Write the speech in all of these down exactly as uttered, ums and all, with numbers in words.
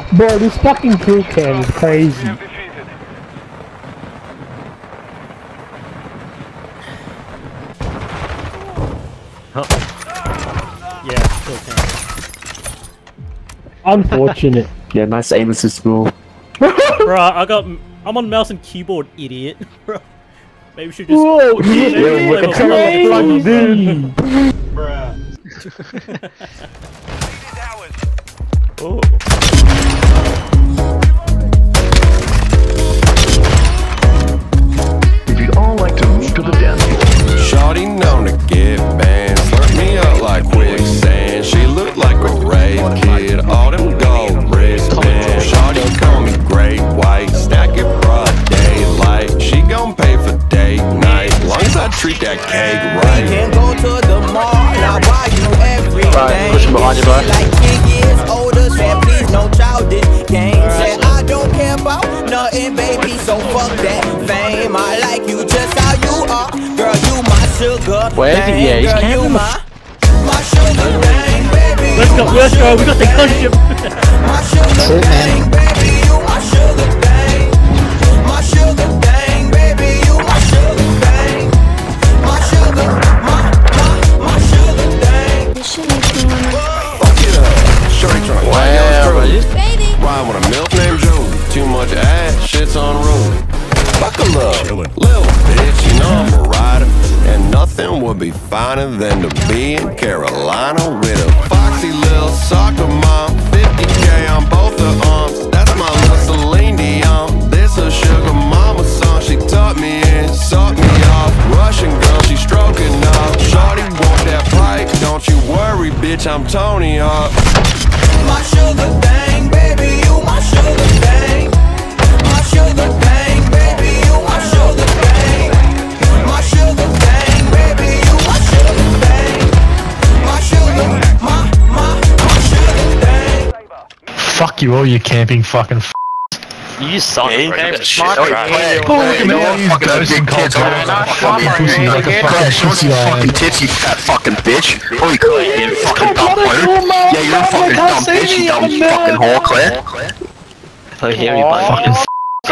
Bro, this fucking crew cam is crazy. Huh. Yeah, still can. Unfortunate. Yeah, nice aim assist bro. Bro, I got. I'm on mouse and keyboard, idiot. Bro, maybe we should just. Whoa, maybe yeah, we should play crazy. with Bruh. Oh. If you'd all like to move to the dance floor. Shawty known to get bands, slurp me up like quicksand. She looked like a rave kid, all them gold wristbands. Shawty call me great white, stack it broad daylight. She gon' pay for date night, long as I treat that cake right. We can go to the mall, I'll buy you everything. Right, push him behind you, bro. She like ten years older, said please no childish games. Said I don't care about nothing, baby, so fuck that fame. I like you just how you are, girl, you my sugar. Where is he? Yeah, he's girl, you camping. my, my sugar thing, baby. Let's go, let's go, we got the gunship. My sugar thing, baby, you my sugar thing. My sugar thing, baby, you my sugar thing. My sugar, my, my, my sugar thing. Fuck it up, shorty tryna wow, Wow, baby. Ride with a milk named Joey. Too much ass, shit's unruly. Buckle up, little bitch, you know I'm a rider. And nothing would be finer than to be in Carolina with a foxy little soccer mom. fifty K on both her arms, that's my little Celine Dion. This a sugar mama song, she taught me in, sucked me off. Russian girl, she stroking off. Shawty want that pipe, don't you worry, bitch, I'm Tony Hawk. My sugar thing, baby, you my sugar thing. My sugar thing, baby, you my sugar thing. My sugar thing, baby, you my sugar thing. My sugar, my, my, my sugar thing. Fuck you all, you camping fucking f***. You suck, Hey, bro. hey, Shit, smart, alright. hey, Oh, look at me, no, I use fucking ghosts big and cold tits, blood. man. Fuck Fuck you, you, pussy, man. like a Claire, fucking show us pussy your I am. fucking tits, you fat fucking bitch. Holy Claire, you fucking dumb player. Yeah, you're a fucking dumb bitch, you dumb fucking whore, Claire. So here you buddy. Fucking f***.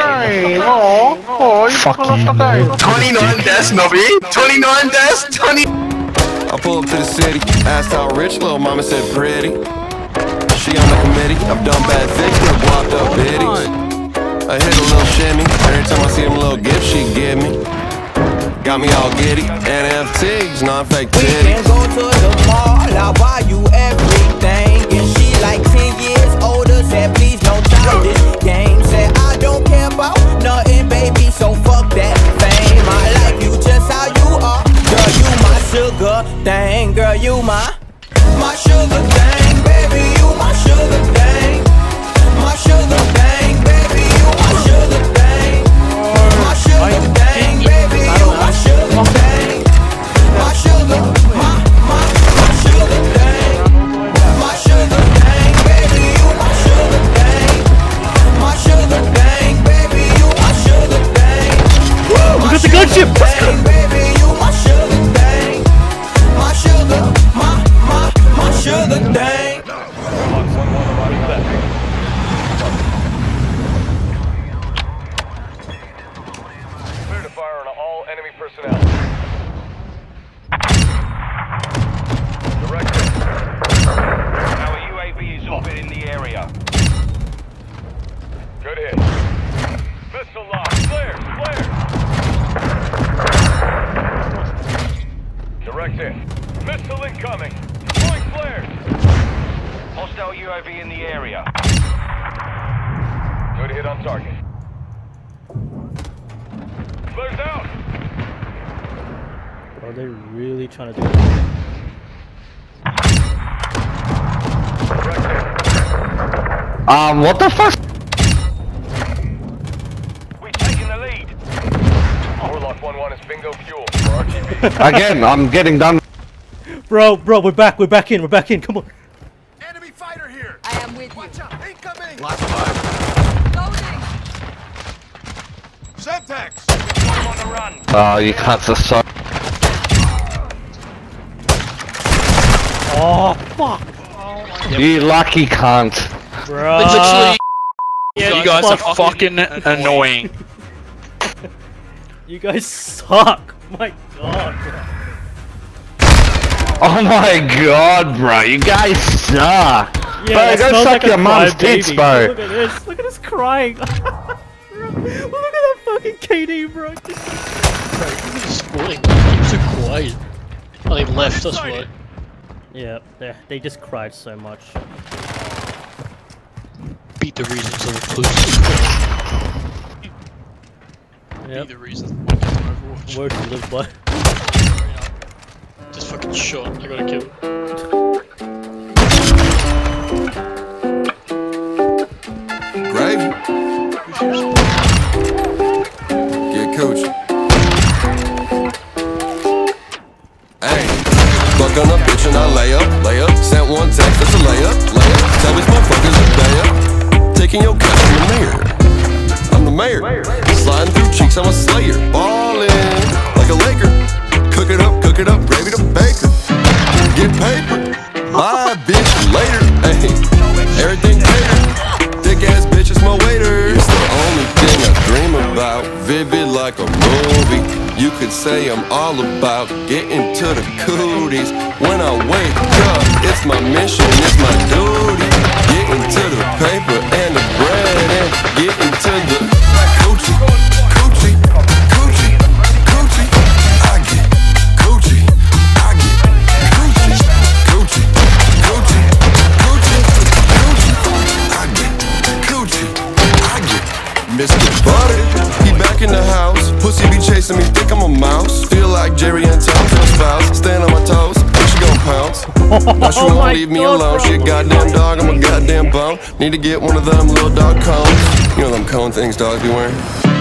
Fuck you, man. twenty-nine deaths, Nobby. twenty-nine deaths, twenty. I pull up to the city, asked how rich, little mama said pretty. She on the committee, I've done bad things, could've blocked up biddies. I hit a little shimmy, every time I see them little gifts she give me. Got me all giddy, N F Ts, non-fake We can titties. go to the mall, I'll buy you everything. And she like ten years older, said please no childish games. Said I don't care about nothing, baby, so fuck that fame. I like you just how you are, girl, you my sugar thing. Girl, you my, my sugar thing, baby, you my sugar thing. My sugar thing, baby, you my sugar thing. My sugar thing, baby, you my sugar thing. My sugar, my, my, my sugar thing. My sugar thing, baby, you my sugar thing. My sugar thing, baby, you my sugar thing. We got the gunship. Let's go. Baby, you my sugar thing. My sugar, my, my, my sugar thing. Clear to fire on all enemy personnel. Director. Our U A V is orbiting the area. Good hit. Missile lock. Clear. Clear. Direct hit. Missile incoming. Deploying flares. Hostile U A V in the area. Good hit on target. Flares out. Are they really trying to do it? Um, what the fuck? We've taken the lead. Warlock one one is bingo fuel for R G B. Again, I'm getting done. Bro, bro, we're back, we're back in, we're back in, come on. Enemy fighter here. I am with you. Watch out. Incoming. Lots of fire. Loading. Semtex. I'm on the run. Oh, you can't just so. Oh, fuck. You lucky cunt. Bro. Literally Yeah, You guys are fuck- fucking annoying. You guys suck. My god. Bro. Oh my god, bro, you guys suck. Yeah, bro, it go smells suck like a your mom's crybaby. tits, bro. Look at this. Look at this crying. Look at that fucking K D, bro. Sporting. Keep so quiet. Oh, they left, that's why. Yeah, they they just cried so much. Beat the reasons of the clues. Yep. Beat the reasons why there's no Overwatch. Word to live by. Just fucking shot. I gotta kill. Gravy. Get coach. Hey, fuck on a bitch and I lay up, lay up. Sent one text, that's a layup, layup. Tell these motherfuckers a day up. Taking your cash from the mayor. I'm the mayor. Sliding through cheeks, I'm a slayer. Ballin' like a Laker. Cook it up, cook it up, gravy to baker. Get paper. Bye, bitch, later. Hey, everything catered. Thick ass bitch is my waiter. It's the only thing I dream about. Vivid like a movie. You could say I'm all about getting to the cooties. When I wake up, it's my mission, it's my duty. Getting to the paper and the bread and getting to the coochie, coochie, coochie, coochie. I get coochie, I get coochie, coochie, coochie, coochie, coochie. I get coochie, I get Mister Butter. He back in the house. Pussy be chasing me, think I'm a mouse. Feel like Jerry and Tom's my spouse. Stand on my toes, she gon' pounce. Now she won't leave me alone. She a goddamn dog, I'm a goddamn bone. Need to get one of them little dog cones. You know them cone things dogs be wearing.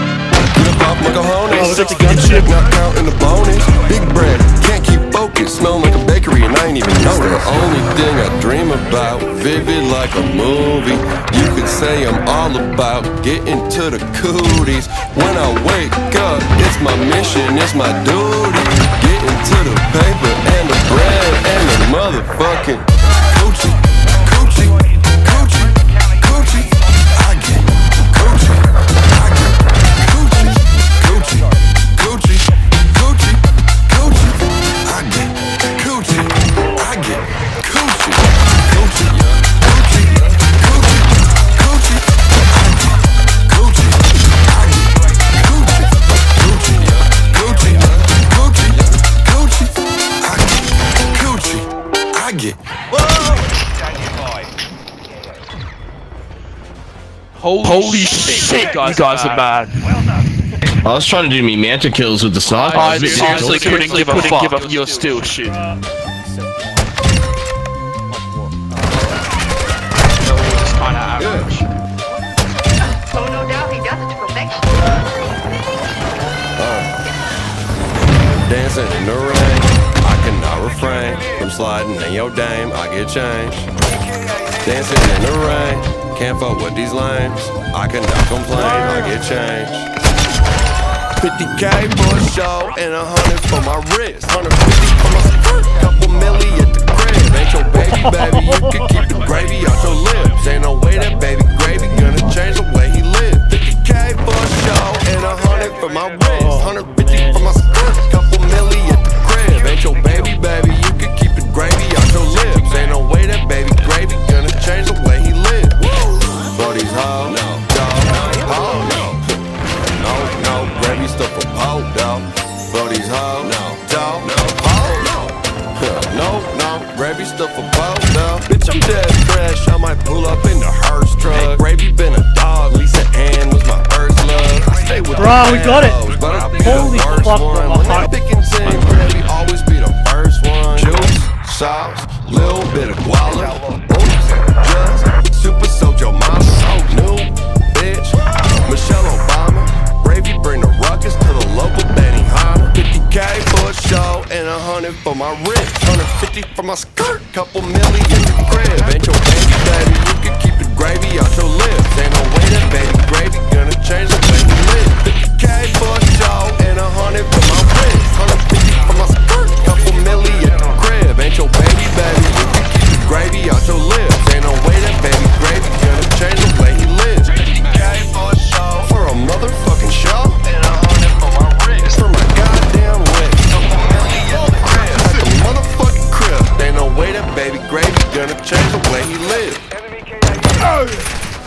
Get up off my cojones. Six gun shit, not counting the bonus. Big bread, can't keep focused. Smelling like a bakery and I ain't even know it. The only thing I dream about, vivid like a movie. You could say I'm all about getting to the cooties. When I wake up, it's my mission, it's my duty. Getting to the paper and the bread and the motherfucking coochie, coochie, coochie, coochie. I get coochie, I get coochie, coochie, coochie, coochie, coochie. I get coochie, I get coochie, coochie, coochie, coochie, coochie. I get coochie, I get coochie, coochie, coochie, coochie, coochie. I get coochie, I get. Holy, Holy shit, you guys, you guys are bad. I was trying to do me manta kills with the sniper. I seriously couldn't give a fuck. Give up your still shit. Oh, no doubt he does it to perfection. Dancing in the rain, I cannot refrain from sliding in your dame, I get changed. Dancing in the rain, can't fuck with these lames, I cannot complain, I get changed. fifty K for a show and a hundred for my wrist, one hundred fifty for my skirt, couple milli at the crib. Ain't your baby, baby, you can keep the gravy out your lips. Ain't no way that baby gravy gonna change the way he live. fifty K for a show and a hundred for my wrist, one hundred fifty for my skirt, couple milli at the crib. Ain't your baby, baby, you can keep the gravy out your lips. Ain't no way that baby gravy gonna change the way he live. For these hoes, no, dog, no, no, no, no, gravy stuff for pole, dog. For these hoes, no, dog, no, no, no, no, gravy stuff for pole, dog. Bitch, I'm dead fresh, I might pull up in the hearse truck. Gravy been a dog, Lisa Ann was my first love. I stay with Bro, we got it. But I'll be Holy the first fuck, one. bro. When I'm picking team, gravy always be the first one. Juice, sauce, little bit of guala. Oops, just super soaked your mama. So new, bitch. Michelle Obama. Gravy bring the ruckus to the local Benihana. fifty K for a show and a hundred for my wrist. one hundred fifty for my skirt, couple milli in the crib. Ain't your baby, baby, you can keep the gravy out your lips. Ain't no way that baby gravy gonna change the way you live. fifty K for a show and a hundred for my wrist. one hundred fifty for my skirt, couple milli in the crib. Ain't your baby, baby, you can keep the gravy out your lips. Ain't no way that baby gravy gonna change the way he lives. gravy gonna change the way he lives. Enemy K I A.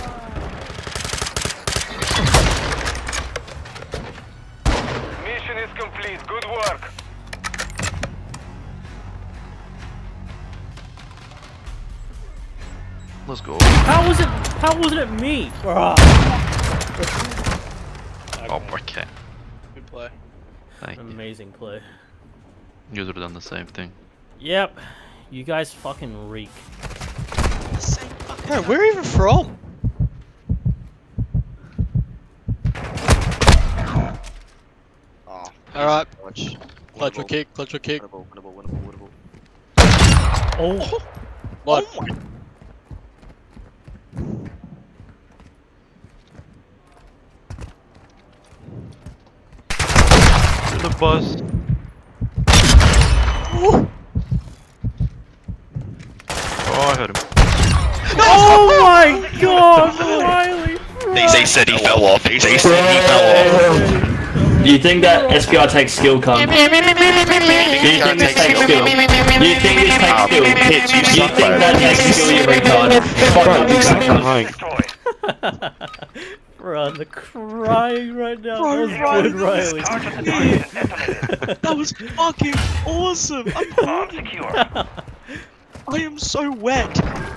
Mission is complete. Good work. Let's go. How was it? How wasn't it me? Bruh. Oh, okay. Good play. Thank you. Amazing play. You would have done the same thing. Yep. You guys fucking reek. Bro, where are you even from? Oh. Alright. Watch. Clutch your kick, clutch your kick. Winnable, winnable, winnable, winnable. Oh. What? Oh my. The bus. Oh, I heard him. Oh my god, Riley! They, they said he fell off. They said he fell off. Do you think that S P R takes skill, cunt? Do you think this takes skill? Do you think this takes skill? Hits, you Do you suck, think bro. that takes skill, you retard? Fuck up, you cunt. Bro, I'm crying right now. That was good, Riley. That was fucking awesome. I'm Bomb secure. I am so wet.